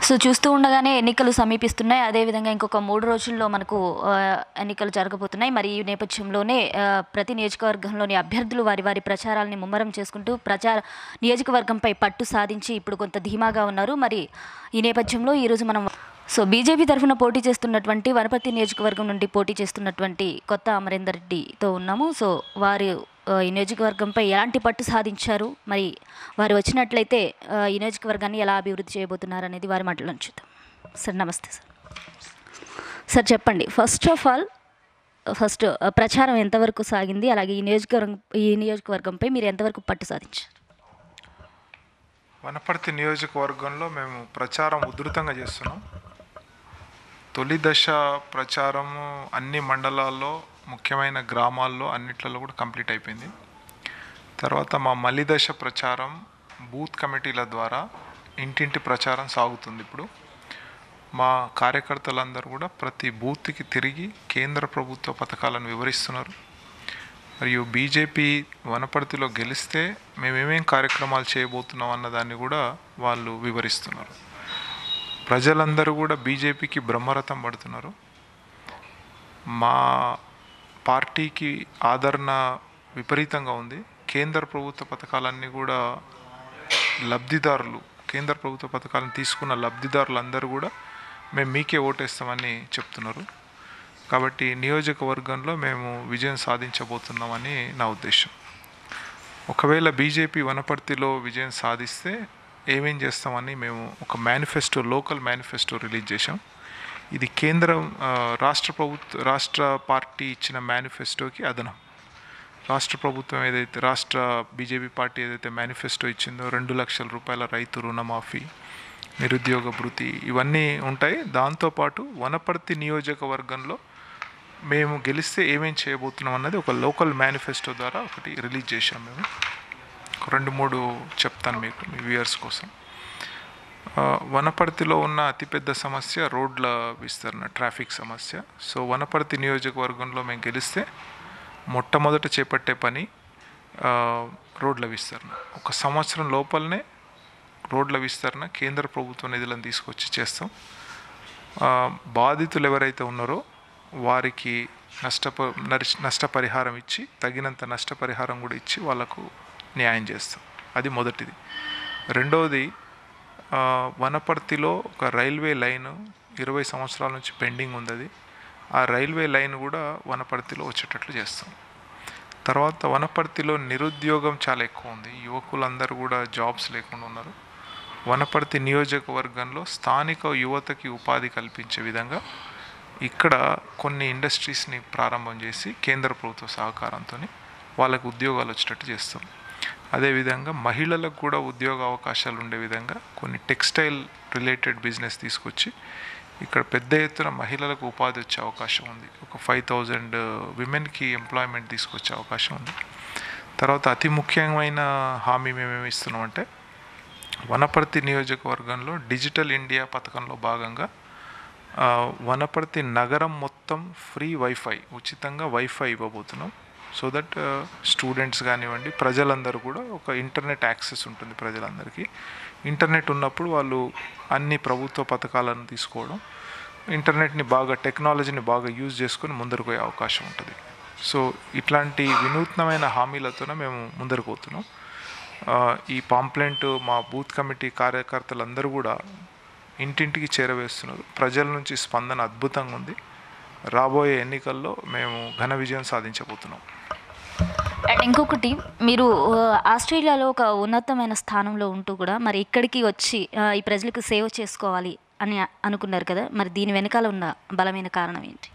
So చూస్తూ ఉండగానే ఎన్నికలు సమీపిస్తున్నాయి. అదేవిధంగా ఇంకొక 3 రోజుల్లో మనకు ఎన్నికలు జరగబోతున్నాయి. మరి ఈ నేపథ్యంలోనే ప్రతి నియోజకవర్గంలోని అభ్యర్థులు వారి వారి ప్రచారాలని ముమ్మరం చేసుకుంటూ నియోజకవర్గంపై పట్టు సాధించి ఇప్పుడు కొంత ధీమాగా ఉన్నారు. మరి ఈ నేపథ్యంలో ఈరోజు మనం బీజేపీ తరఫున పోటీ చేస్తున్నటువంటి వనపర్తి నియోజకవర్గం నుండి పోటీ చేస్తున్నటువంటి కొత్త అమరేందర్ రెడ్డితో ఉన్నాము. వారు ఈ నియోజకవర్గంపై ఎలాంటి పట్టు సాధించారు, మరి వారు వచ్చినట్లయితే ఈ నియోజకవర్గాన్ని ఎలా అభివృద్ధి చేయబోతున్నారు అనేది వారి మాటల్లో చూద్దాం. సార్ నమస్తే సార్. సార్ చెప్పండి, ఫస్ట్ ఆఫ్ ఆల్ ప్రచారం ఎంతవరకు సాగింది, అలాగే ఈ నియోజకవర్గంపై మీరు ఎంతవరకు పట్టు సాధించారు? వనపర్తి నియోజకవర్గంలో మేము ప్రచారం ఉధృతంగా చేస్తున్నాం. తొలి దశ ప్రచారము అన్ని మండలాల్లో, ముఖ్యమైన గ్రామాల్లో అన్నిట్లలో కూడా కంప్లీట్ అయిపోయింది. తర్వాత మా మలి దశ ప్రచారం బూత్ కమిటీల ద్వారా ఇంటింటి ప్రచారం సాగుతుంది. ఇప్పుడు మా కార్యకర్తలందరూ కూడా ప్రతి బూత్కి తిరిగి కేంద్ర ప్రభుత్వ పథకాలను వివరిస్తున్నారు. మరియు బీజేపీ వనపర్తిలో గెలిస్తే మేమేమేం కార్యక్రమాలు చేయబోతున్నాం అన్నదాన్ని కూడా వాళ్ళు వివరిస్తున్నారు. ప్రజలందరూ కూడా బీజేపీకి బ్రహ్మరథం పడుతున్నారు. మా పార్టీకి ఆదరణ విపరీతంగా ఉంది. కేంద్ర ప్రభుత్వ పథకాలన్నీ కూడా కేంద్ర ప్రభుత్వ పథకాలను తీసుకున్న లబ్ధిదారులందరూ కూడా మేము మీకే ఓటేస్తామని చెప్తున్నారు. కాబట్టి నియోజకవర్గంలో మేము విజయం సాధించబోతున్నామని నా ఉద్దేశం. ఒకవేళ బీజేపీ వనపర్తిలో విజయం సాధిస్తే ఏమేం చేస్తామని మేము ఒక లోకల్ మేనిఫెస్టో రిలీజ్ చేశాం. ఇది రాష్ట్ర పార్టీ ఇచ్చిన మేనిఫెస్టోకి అదనం. రాష్ట్ర బీజేపీ పార్టీ ఏదైతే మేనిఫెస్టో ఇచ్చిందో 2 లక్షల రూపాయల రైతు రుణమాఫీ, నిరుద్యోగ భృతి, ఇవన్నీ ఉంటాయి. దాంతోపాటు వనపర్తి నియోజకవర్గంలో మేము గెలిస్తే ఏమేం చేయబోతున్నాం అన్నది ఒక లోకల్ మేనిఫెస్టో ద్వారా ఒకటి రిలీజ్ చేశాం. మేము 2-3 చెప్తాను మీకు, మీ వ్యూయర్స్ కోసం. వనపర్తిలో ఉన్న అతిపెద్ద సమస్య రోడ్ల విస్తరణ, ట్రాఫిక్ సమస్య. వనపర్తి నియోజకవర్గంలో మేము గెలిస్తే మొట్టమొదట చేపట్టే పని రోడ్ల విస్తరణ. 1 సంవత్సరం లోపలనే రోడ్ల విస్తరణ కేంద్ర ప్రభుత్వ నిధులను తీసుకొచ్చి చేస్తాం. బాధితులు ఎవరైతే ఉన్నారో వారికి నష్టపరిహారం ఇచ్చి, తగినంత నష్టపరిహారం కూడా ఇచ్చి వాళ్ళకు న్యాయం చేస్తాం. అది మొదటిది. రెండవది, వనపర్తిలో ఒక రైల్వే లైన్ 20 సంవత్సరాల నుంచి పెండింగ్ ఉంది. ఆ రైల్వే లైన్ కూడా వనపర్తిలో వచ్చేటట్లు చేస్తాం. తర్వాత వనపర్తిలో నిరుద్యోగం చాలా ఎక్కువ ఉంది. యువకులందరూ కూడా జాబ్స్ లేకుండా ఉన్నారు. వనపర్తి నియోజకవర్గంలో స్థానిక యువతకి ఉపాధి కల్పించే విధంగా ఇక్కడ కొన్ని ఇండస్ట్రీస్ని ప్రారంభం చేసి కేంద్ర ప్రభుత్వ సహకారంతో వాళ్ళకు ఉద్యోగాలు వచ్చేటట్టు చేస్తాం. అదేవిధంగా మహిళలకు కూడా ఉద్యోగ అవకాశాలు ఉండే విధంగా కొన్ని టెక్స్టైల్ రిలేటెడ్ బిజినెస్ తీసుకొచ్చి ఇక్కడ పెద్ద ఎత్తున మహిళలకు ఉపాధి వచ్చే అవకాశం ఉంది. ఒక 5,000 విమెన్కి ఎంప్లాయ్మెంట్ తీసుకొచ్చే అవకాశం ఉంది. తర్వాత అతి ముఖ్యమైన హామీ మేమేమి ఇస్తున్నామంటే, వనపర్తి నియోజకవర్గంలో డిజిటల్ ఇండియా పథకంలో భాగంగా వనపర్తి నగరం మొత్తం ఫ్రీ వైఫై, ఉచితంగా వైఫై ఇవ్వబోతున్నాం. సో దట్ స్టూడెంట్స్ కానివ్వండి, ప్రజలందరూ కూడా ఒక ఇంటర్నెట్ యాక్సెస్ ఉంటుంది. ప్రజలందరికీ ఇంటర్నెట్ ఉన్నప్పుడు వాళ్ళు అన్ని ప్రభుత్వ పథకాలను తీసుకోవడం, టెక్నాలజీని బాగా యూజ్ చేసుకొని ముందరకు పోయే అవకాశం ఉంటుంది. ఇట్లాంటి వినూత్నమైన హామీలతోనే మేము ముందరకు పోతున్నాం. ఈ పాంప్లెంట్ మా బూత్ కమిటీ కార్యకర్తలందరూ కూడా ఇంటింటికి చేరవేస్తున్నారు. ప్రజల నుంచి స్పందన అద్భుతంగా ఉంది. రాబోయే ఎన్నికల్లో మేము ఘన విజయం సాధించబోతున్నాం. అండ్ ఇంకొకటి, మీరు ఆస్ట్రేలియాలో ఒక ఉన్నతమైన స్థానంలో ఉంటూ కూడా మరి ఇక్కడికి వచ్చి ఈ ప్రజలకు సేవ చేసుకోవాలి అని అనుకున్నారు కదా, మరి దీని వెనకాల ఉన్న బలమైన కారణం ఏంటి?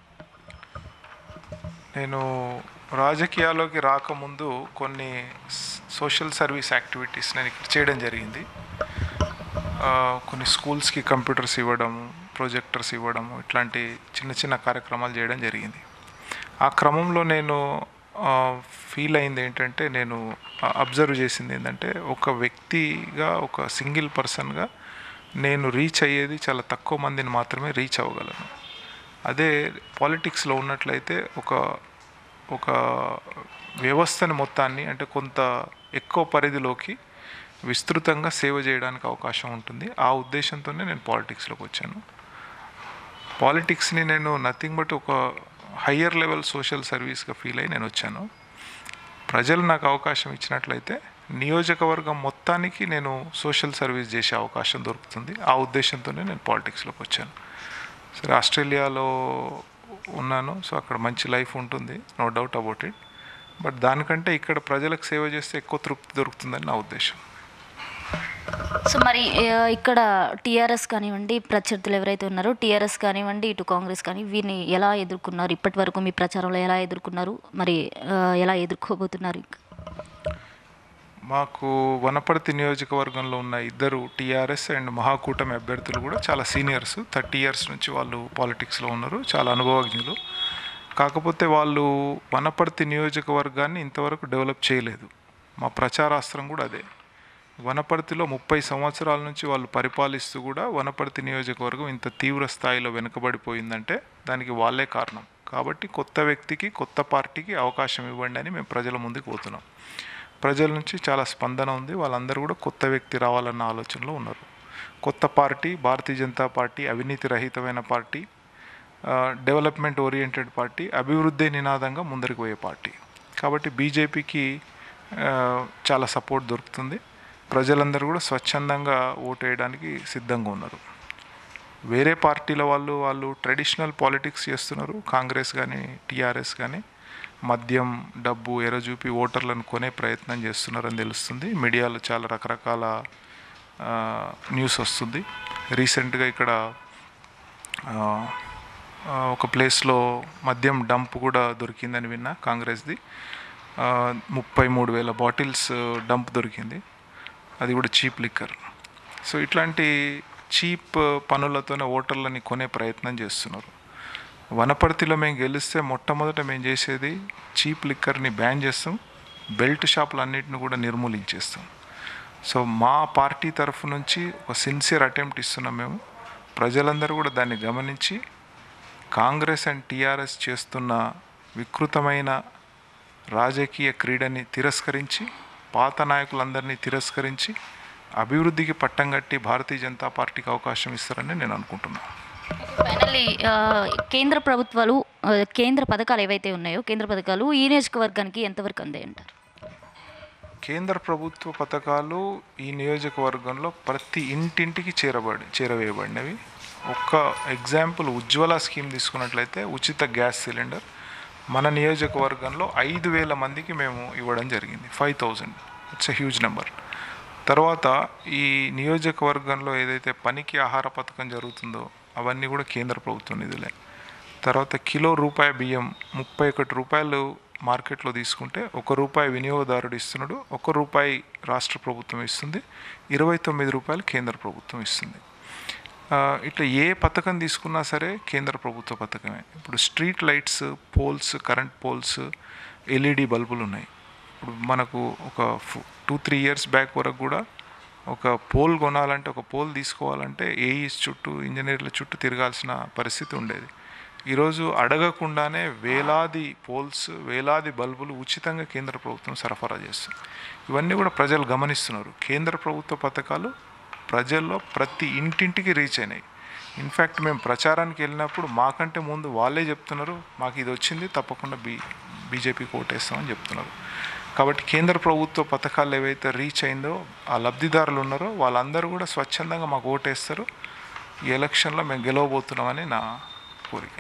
నేను రాజకీయాల్లోకి రాకముందు కొన్ని సోషల్ సర్వీస్ యాక్టివిటీస్ నేను ఇక్కడ చేయడం జరిగింది. కొన్ని స్కూల్స్కి కంప్యూటర్స్ ఇవ్వడము, ప్రొజెక్టర్స్ ఇవ్వడము, ఇట్లాంటి చిన్న చిన్న కార్యక్రమాలు చేయడం జరిగింది. ఆ క్రమంలో నేను ఫీల్ అయింది ఏంటంటే, నేను అబ్జర్వ్ చేసింది ఏంటంటే, ఒక వ్యక్తిగా, ఒక సింగిల్ పర్సన్గా నేను రీచ్ అయ్యేది చాలా తక్కువ మందిని మాత్రమే రీచ్ అవ్వగలను. అదే పాలిటిక్స్లో ఉన్నట్లయితే ఒక వ్యవస్థని మొత్తాన్ని, అంటే కొంత ఎక్కువ పరిధిలోకి విస్తృతంగా సేవ చేయడానికి అవకాశం ఉంటుంది. ఆ ఉద్దేశంతోనే నేను పాలిటిక్స్లోకి వచ్చాను. పాలిటిక్స్ని నేను నథింగ్ బట్ ఒక హయ్యర్ లెవెల్ సోషల్ సర్వీస్గా ఫీల్ అయ్యి నేను వచ్చాను. ప్రజలు నాకు అవకాశం ఇచ్చినట్లయితే నియోజకవర్గం మొత్తానికి నేను సోషల్ సర్వీస్ చేసే అవకాశం దొరుకుతుంది. ఆ ఉద్దేశంతోనే నేను పాలిటిక్స్లోకి వచ్చాను. సరే, ఆస్ట్రేలియాలో ఉన్నాను, సో అక్కడ మంచి లైఫ్ ఉంటుంది, no doubt about it. But దానికంటే ఇక్కడ ప్రజలకు సేవ చేస్తే ఎక్కువ తృప్తి దొరుకుతుందని నా ఉద్దేశం. సో మరి ఇక్కడ టీఆర్ఎస్ కానివ్వండి, ప్రత్యర్థులు ఎవరైతే ఉన్నారో టీఆర్ఎస్ కానివ్వండి, ఇటు కాంగ్రెస్ కానీ, వీరిని ఎలా ఎదుర్కొన్నారు? ఇప్పటి వరకు మీ ప్రచారంలో ఎలా ఎదుర్కొన్నారు? మరి ఎలా ఎదుర్కోబోతున్నారు? మాకు వనపర్తి నియోజకవర్గంలో ఉన్న ఇద్దరు టీఆర్ఎస్ అండ్ మహాకూటమి అభ్యర్థులు కూడా చాలా సీనియర్స్, 30 ఇయర్స్ నుంచి వాళ్ళు పాలిటిక్స్లో ఉన్నారు, చాలా అనుభవజ్ఞులు. కాకపోతే వాళ్ళు వనపర్తి నియోజకవర్గాన్ని ఇంతవరకు డెవలప్ చేయలేదు. మా ప్రచారాస్త్రం కూడా అదే. వనపర్తిలో 30 సంవత్సరాల నుంచి వాళ్ళు పరిపాలిస్తూ కూడా వనపర్తి నియోజకవర్గం ఇంత తీవ్ర స్థాయిలో వెనుకబడిపోయిందంటే దానికి వాళ్ళే కారణం. కాబట్టి కొత్త వ్యక్తికి, కొత్త పార్టీకి అవకాశం ఇవ్వండి అని మేము ప్రజల ముందుకు పోతున్నాం. ప్రజల నుంచి చాలా స్పందన ఉంది. వాళ్ళందరూ కూడా కొత్త వ్యక్తి రావాలన్న ఆలోచనలో ఉన్నారు. కొత్త పార్టీ, భారతీయ జనతా పార్టీ అవినీతి రహితమైన పార్టీ, డెవలప్మెంట్ ఓరియంటెడ్ పార్టీ, అభివృద్ధి నినాదంగా ముందరికి పోయే పార్టీ. కాబట్టి బీజేపీకి చాలా సపోర్ట్ దొరుకుతుంది. ప్రజలందరూ కూడా స్వచ్ఛందంగా ఓటు వేయడానికి సిద్ధంగా ఉన్నారు. వేరే పార్టీల వాళ్ళు ట్రెడిషనల్ పాలిటిక్స్ చేస్తున్నారు. కాంగ్రెస్ కానీ టీఆర్ఎస్ కానీ మద్యం, డబ్బు ఎరచూపి ఓటర్లను కొనే ప్రయత్నం చేస్తున్నారని తెలుస్తుంది. మీడియాలో చాలా రకరకాల న్యూస్ వస్తుంది. రీసెంట్గా ఇక్కడ ఒక ప్లేస్లో మద్యం డంప్ కూడా దొరికిందని విన్నా, కాంగ్రెస్ది 33,000 బాటిల్స్ డంప్ దొరికింది. అది కూడా చీప్ లిక్కర్. సో ఇట్లాంటి చీప్ పనులతోనే ఓటర్లని కొనే ప్రయత్నం చేస్తున్నారు. వనపర్తిలో మేము గెలిస్తే మొట్టమొదట మేము చేసేది చీప్ లిక్కర్ని బ్యాన్ చేస్తాం, బెల్ట్ షాపులన్నిటిని కూడా నిర్మూలించేస్తాం. సో మా పార్టీ తరఫు నుంచి ఒక సిన్సియర్ అటెంప్ట్ ఇస్తున్నాం మేము. ప్రజలందరూ కూడా దాన్ని గమనించి కాంగ్రెస్ అండ్ టీఆర్ఎస్ చేస్తున్న వికృతమైన రాజకీయ క్రీడని తిరస్కరించి, పాత నాయకులందరినీ తిరస్కరించి అభివృద్ధికి పట్టం కట్టి భారతీయ జనతా పార్టీకి అవకాశం ఇస్తారని నేను అనుకుంటున్నాను. ఫైనల్లీ కేంద్ర ప్రభుత్వాలు, కేంద్ర పథకాలు ఏవైతే ఉన్నాయో, కేంద్ర పథకాలు ఈ నియోజకవర్గానికి ఎంతవరకు అందాయంటారు? కేంద్ర ప్రభుత్వ పథకాలు ఈ నియోజకవర్గంలో ప్రతి ఇంటింటికి చేరవేయబడినవి. ఒక్క ఎగ్జాంపుల్ ఉజ్వల స్కీమ్ తీసుకున్నట్లయితే ఉచిత గ్యాస్ సిలిండర్ మన నియోజకవర్గంలో 5,000 మందికి మేము ఇవ్వడం జరిగింది. 5,000, ఇట్స్ ఎ హ్యూజ్ నెంబర్. తర్వాత ఈ నియోజకవర్గంలో ఏదైతే పనికి ఆహార పథకం జరుగుతుందో అవన్నీ కూడా కేంద్ర ప్రభుత్వం నిధులే. తర్వాత కిలో రూపాయి బియ్యం 31 రూపాయలు మార్కెట్లో తీసుకుంటే ₹1 వినియోగదారుడు ఇస్తున్నాడు, ₹1 రాష్ట్ర ప్రభుత్వం ఇస్తుంది, 29 రూపాయలు కేంద్ర ప్రభుత్వం ఇస్తుంది. ఇట్లా ఏ పథకం తీసుకున్నా సరే కేంద్ర ప్రభుత్వ పథకమే. ఇప్పుడు street lights, poles, current poles, LED బల్బులు ఉన్నాయి. ఇప్పుడు మనకు ఒక 2-3 ఇయర్స్ బ్యాక్ వరకు కూడా ఒక పోల్ కొనాలంటే, ఒక పోల్ తీసుకోవాలంటే ఏఈస్ చుట్టూ, ఇంజనీర్ల చుట్టూ తిరగాల్సిన పరిస్థితి ఉండేది. ఈరోజు అడగకుండానే వేలాది పోల్స్, వేలాది బల్బులు ఉచితంగా కేంద్ర ప్రభుత్వం సరఫరా చేస్తుంది. ఇవన్నీ కూడా ప్రజలు గమనిస్తున్నారు. కేంద్ర ప్రభుత్వ పథకాలు ప్రజల్లో ప్రతి ఇంటింటికి రీచ్ అయినాయి. ఇన్ఫ్యాక్ట్ మేము ప్రచారానికి వెళ్ళినప్పుడు మాకంటే ముందు వాళ్ళే చెప్తున్నారు, మాకు ఇది వచ్చింది, తప్పకుండా బీజేపీకి ఓటేస్తామని చెప్తున్నారు. కాబట్టి కేంద్ర ప్రభుత్వ పథకాలు ఏవైతే రీచ్ అయిందో ఆ లబ్ధిదారులు ఉన్నారో వాళ్ళందరూ కూడా స్వచ్ఛందంగా మాకు ఓటేస్తారు. ఈ ఎలక్షన్లో మేము గెలవబోతున్నామని నా కోరిక.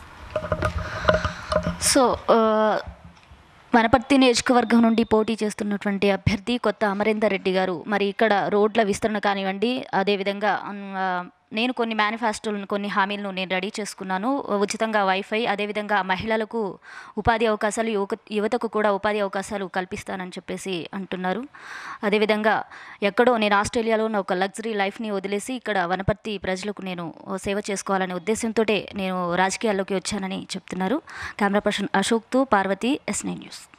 సో వనపర్తి నియోజకవర్గం నుండి పోటీ చేస్తున్నటువంటి అభ్యర్థి కొత్త అమరేందర్ రెడ్డి గారు, మరి ఇక్కడ రోడ్ల విస్తరణ కానివ్వండి, అదేవిధంగా నేను కొన్ని మేనిఫెస్టోలను, కొన్ని హామీలను నేను రెడీ చేసుకున్నాను. ఉచితంగా వైఫై, అదేవిధంగా మహిళలకు ఉపాధి అవకాశాలు, యువతకు కూడా ఉపాధి అవకాశాలు కల్పిస్తానని చెప్పేసి అంటున్నారు. అదేవిధంగా ఎక్కడో నేను ఆస్ట్రేలియాలో ఉన్న ఒక లగ్జరీ లైఫ్ని వదిలేసి ఇక్కడ వనపర్తి ప్రజలకు నేను సేవ చేసుకోవాలనే ఉద్దేశంతో నేను రాజకీయాల్లోకి వచ్చానని చెప్తున్నారు. కెమెరా పర్సన్ అశోక్తో పార్వతి, S9 న్యూస్.